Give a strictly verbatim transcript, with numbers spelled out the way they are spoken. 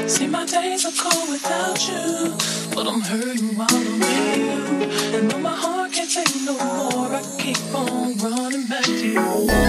See, my days are cold without you, but I'm hurting while I'm with you. And though my heart can't take no more, I keep on running back to you.